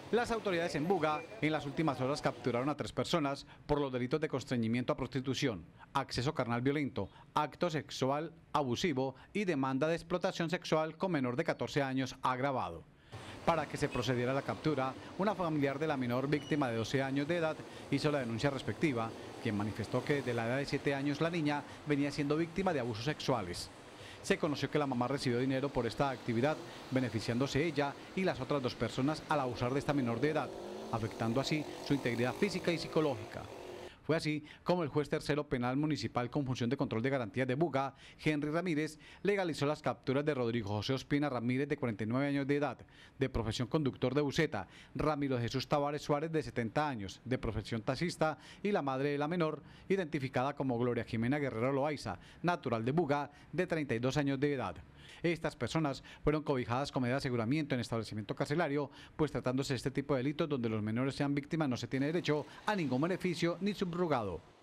Las autoridades en Buga en las últimas horas capturaron a 3 personas por los delitos de constreñimiento a prostitución, acceso carnal violento, acto sexual abusivo y demanda de explotación sexual con menor de 14 años agravado. Para que se procediera a la captura, una familiar de la menor víctima de 12 años de edad hizo la denuncia respectiva, quien manifestó que de la edad de 7 años la niña venía siendo víctima de abusos sexuales. Se conoció que la mamá recibió dinero por esta actividad, beneficiándose ella y las otras 2 personas al abusar de esta menor de edad, afectando así su integridad física y psicológica. Fue así como el juez tercero penal municipal con función de control de garantías de Buga, Henry Ramírez, legalizó las capturas de Rodrigo José Ospina Ramírez, de 49 años de edad, de profesión conductor de buseta, Ramiro Jesús Tavares Suárez, de 70 años, de profesión taxista, y la madre de la menor, identificada como Gloria Jimena Guerrero Loaiza, natural de Buga, de 32 años de edad. Estas personas fueron cobijadas con medida de aseguramiento en establecimiento carcelario, pues tratándose de este tipo de delitos donde los menores sean víctimas no se tiene derecho a ningún beneficio ni subrogado.